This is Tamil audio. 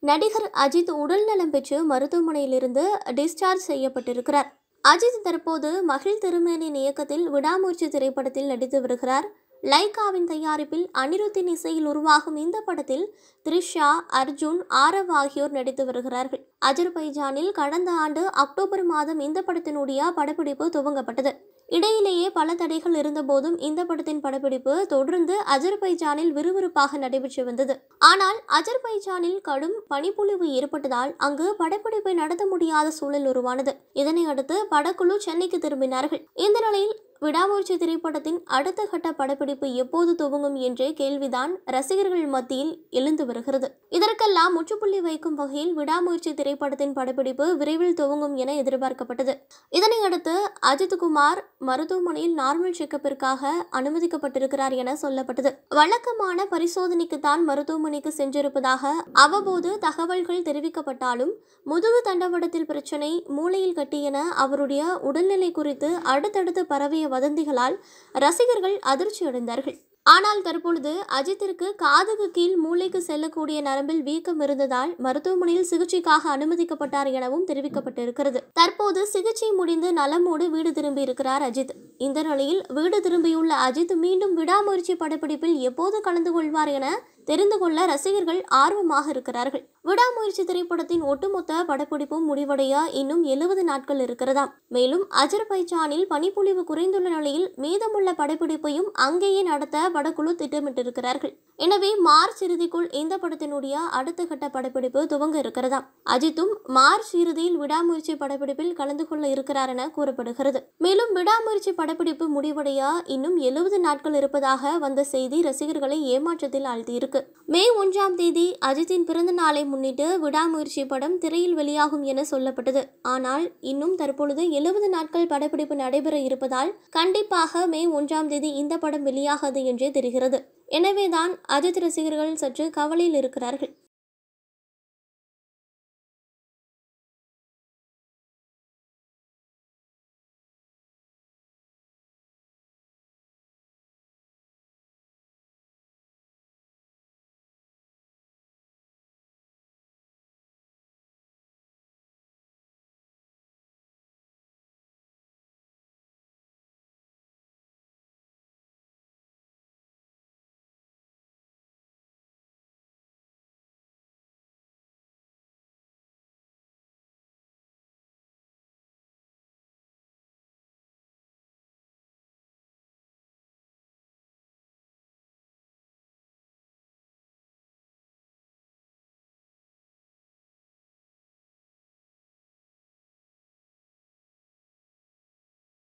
நடிகர் அஜித் உடல்நலம் பெற்று மருத்துவமனையிலிருந்து டிஸ்சார்ஜ் செய்யப்பட்டிருக்கிறார். அஜித் தற்போது மகிழ் திருமேனியின் இயக்கத்தில் விடாமுயற்சி திரைப்படத்தில் நடித்து வருகிறார். லைகாவின் தயாரிப்பில் அனிருத்தின் இசையில் உருவாகும் இந்த படத்தில் த்ரிஷா, அர்ஜுன், ஆரவ் ஆகியோர் நடித்து வருகிறார்கள். அஜர்பைஜானில் கடந்த ஆண்டு அக்டோபர் மாதம் இந்த படத்தினுடைய படப்பிடிப்பு துவங்கப்பட்டது. இடையிலேயே பல தடைகள் இருந்தபோதும் இந்த படத்தின் படப்பிடிப்பு தொடர்ந்து அஜர்பைஜானில் விறுவிறுப்பாக நடைபெற்று வந்தது. ஆனால் அஜர்பைஜானில் கடும் பனிப்பொழிவு ஏற்பட்டதால் அங்கு படப்பிடிப்பை நடத்த முடியாத சூழல் உருவானது. இதனை அடுத்து படக்குழு சென்னைக்கு திரும்பினார்கள். இந்த நிலையில் விடாமுயற்சி திரைப்படத்தின் அடுத்த கட்ட படப்பிடிப்பு எப்போது துவங்கும் என்ற கேள்விதான் ரசிகர்கள் மத்தியில் எழுந்து வருகிறது. இதற்கெல்லாம் முற்றுப்புள்ளி வைக்கும் வகையில் விடாமுயற்சி திரைப்படத்தின் படப்பிடிப்பு விரைவில் துவங்கும் என எதிர்பார்க்கப்பட்டது. இதனையடுத்து அஜித் குமார் மருத்துவமனையில் நார்மல் செக்கப்பிற்காக அனுமதிக்கப்பட்டிருக்கிறார் என சொல்லப்பட்டது. வழக்கமான பரிசோதனைக்கு தான் மருத்துவமனைக்கு சென்றிருப்பதாக அவ்வப்போது தகவல்கள் தெரிவிக்கப்பட்டாலும் முதுகு தண்டவடத்தில் பிரச்சனை, மூளையில் கட்டி என அவருடைய உடல்நிலை குறித்து அடுத்தடுத்து பரவிய வதந்திகளால் ரசிகர்கள் அதிர்ச்சி அடைந்தார்கள். ஆனால் தற்பொழுது அஜித்திற்கு காதுக்கு கீழ் மூளைக்கு செல்லக்கூடிய நரம்பில் வீக்கம் இருந்ததால் மருத்துவமனையில் சிகிச்சைக்காக அனுமதிக்கப்பட்டார் எனவும் தெரிவிக்கப்பட்டிருக்கிறது. தற்போது சிகிச்சை முடிந்து நலமோடு வீடு திரும்பி இருக்கிறார் அஜித். இந்த நிலையில் வீடு திரும்பியுள்ள அஜித் மீண்டும் விடாமுயற்சி படப்பிடிப்பில் எப்போது கலந்து கொள்வார் என தெரிந்து கொள்ள ரசிகர்கள் ஆர்வமாக இருக்கிறார்கள். விடாமுயற்சி திரைப்படத்தின் ஒட்டுமொத்த படப்பிடிப்பும் முடிவடைய இன்னும் 70 நாட்கள் இருக்கிறதாம். மேலும் அஜர்பைஜானில் பனிப்பொழிவு குறைந்துள்ள நிலையில் மீதமுள்ள படப்பிடிப்பையும் அங்கேயே நடத்த படக்குழு திட்டமிட்டிருக்கிறார்கள். எனவே மார்ச் இறுதிக்குள் இந்த படத்தினுடைய அடுத்த கட்ட படப்பிடிப்பு துவங்க இருக்கிறதாம். அஜித்தும் மார்ச் இறுதியில் விடாமுயற்சி படப்பிடிப்பில் கலந்து கொள்ள இருக்கிறார் என கூறப்படுகிறது. மேலும் விடாமுயற்சி படப்பிடிப்பு முடிவடைய இன்னும் 70 நாட்கள் இருப்பதாக வந்த செய்தி ரசிகர்களை ஏமாற்றத்தில் ஆழ்த்தியிருக்கு. மே 1ஆம் தேதி அஜித்தின் பிறந்த நாளை முன்னிட்டு விடாமுயற்சி படம் திரையில் வெளியாகும் என சொல்லப்பட்டது. ஆனால் இன்னும் தற்பொழுது 70 நாட்கள் படப்பிடிப்பு நடைபெற இருப்பதால் கண்டிப்பாக மே 1ஆம் தேதி இந்த படம் வெளியாகாது என்றே தெரிகிறது. எனவேதான் அஜித் ரசிகர்கள் சற்று கவலையில் இருக்கிறார்கள்.